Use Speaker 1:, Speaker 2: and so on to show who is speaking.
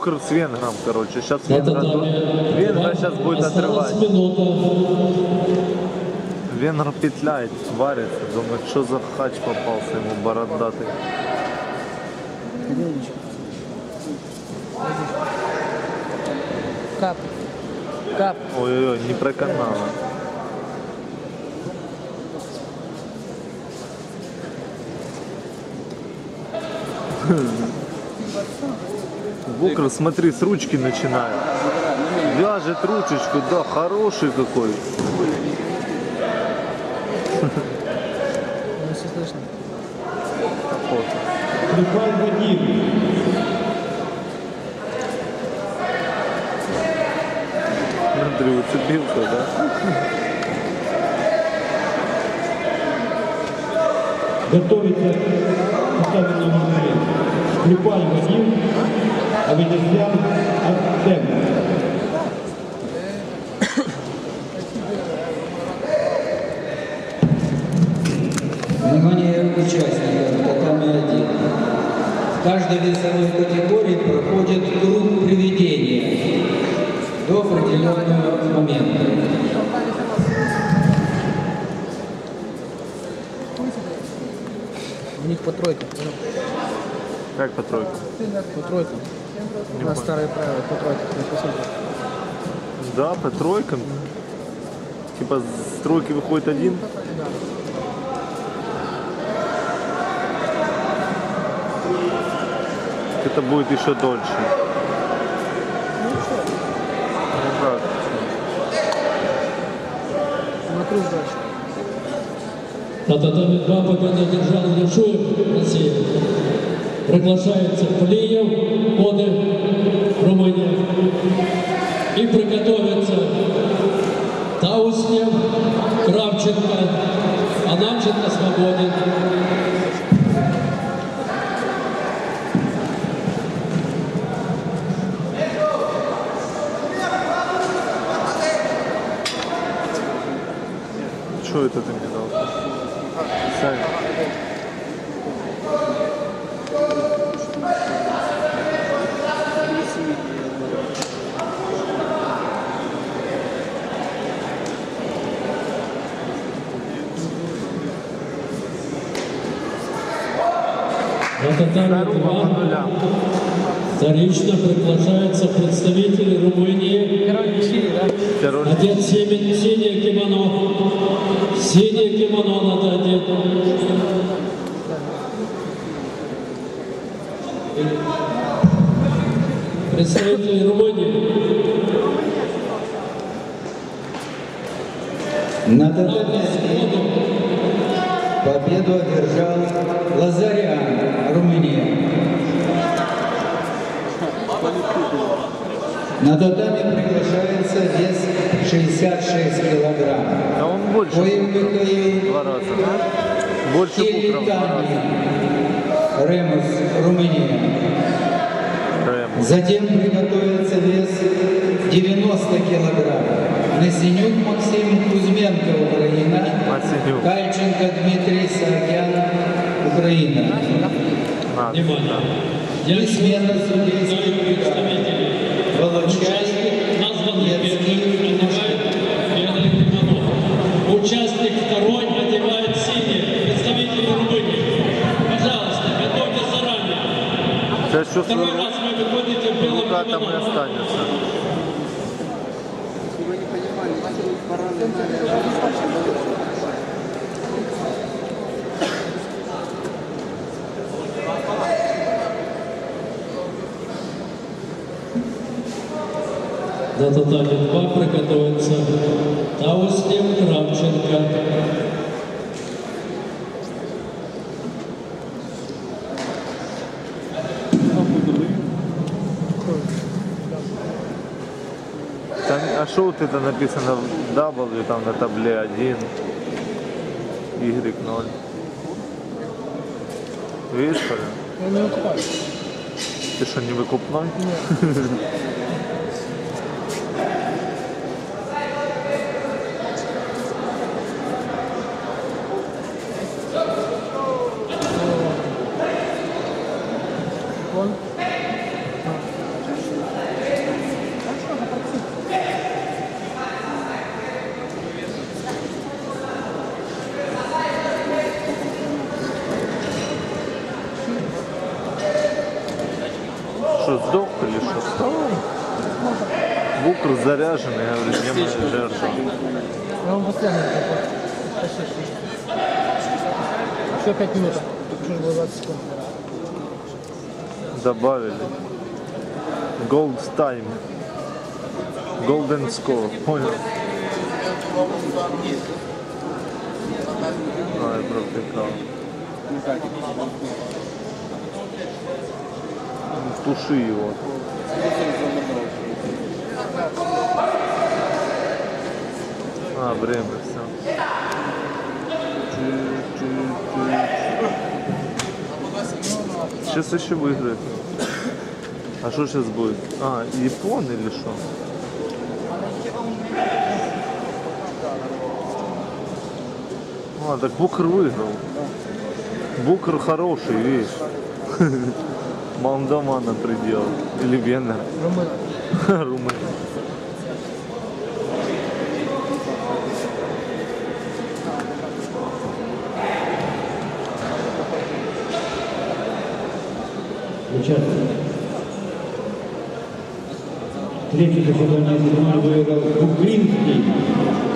Speaker 1: Букр с венгром, короче. Сейчас Венгра сейчас будет отрывать. Венгр петляет, варится. Думает, что за хач попался ему бородатый.
Speaker 2: Кап. Кап.
Speaker 1: Ой-ой-ой, не проканало. Букр, смотри, с ручки начинает. Вяжет ручечку, да, хороший какой.
Speaker 2: Ну, все слышно.
Speaker 1: Смотри, уцепился, да?
Speaker 3: Готовится поставленный момент. Скрипаль Вадим, Авидеслян Артем.
Speaker 4: Внимание участников татами-1. В каждой весовой категории проходит круг приведения до определенного момента.
Speaker 2: У них по тройкам.
Speaker 1: Как по тройке?
Speaker 2: По тройкам. У нас старые правила по тройкам.
Speaker 1: Да, по тройкам. Типа с тройки выходит один.
Speaker 2: Да.
Speaker 1: Это будет еще дольше. Ну как?
Speaker 2: На круг дальше.
Speaker 5: На татами 2 победу одержал Яшуев, Россия. Приглашается Плиев, Коды, Румыния. И приготовится Тауснев, Кравченко, Ананченко свободен.
Speaker 1: Что это ты мне дал? Сань.
Speaker 5: На татами 2 вторично приглашаются представители Румынии. Одет синее кимоно. Синее кимоно надо одеть. Представители Румынии.
Speaker 4: На татами победу одержал Лазарян, Румыния. На татами приглашается вес 66 килограмм.
Speaker 1: Да он больше.
Speaker 4: Михаил
Speaker 1: 2 раза. Больше Букром 2 раза.
Speaker 4: Ремус, Румыния.
Speaker 1: Ремус.
Speaker 4: Затем приготовится вес 90 килограмм. Насенюк Максим, Кузьменко, Украина.
Speaker 1: Масенюк.
Speaker 4: Кальченко Дмитрий, Саакян, Украина.
Speaker 5: Внимание.
Speaker 4: И смена судейских
Speaker 5: Представители.
Speaker 4: Волочай,
Speaker 5: Названный первым одевает белое кимоно. Участник второй одевает синее. Представители Румынии. Пожалуйста, готовьтесь заранее.
Speaker 1: Сейчас что
Speaker 5: Второй раз вы выходите в белом
Speaker 1: рука там и
Speaker 5: кимоно.
Speaker 1: останется.
Speaker 5: На татами 2 приготовится Тауснев, Кравченко.
Speaker 1: А что вот это написано в W, там на табле 1, Y 0. Видишь, что ли?
Speaker 2: Ну, не выкупай.
Speaker 1: Ты что, не выкупной?
Speaker 2: Вон.
Speaker 1: что, сдох или что? Вставай. Букр заряженный, говорит, не моя жертва.
Speaker 2: А он постоянно такой. Еще 5 минут. Уже было 20 секунд.
Speaker 1: Добавили. Gold time. Golden score. Понял? А, я провтыкал. Туши его. А, время все. Сейчас еще выиграет. А что сейчас будет? А, Япон или что? А, так Букр выиграл. Букр хороший, видишь. Молдавана предел. Или Венгер.
Speaker 2: Румын.
Speaker 1: Румын.
Speaker 3: Участник. Третье заседание выиграл Буклинский.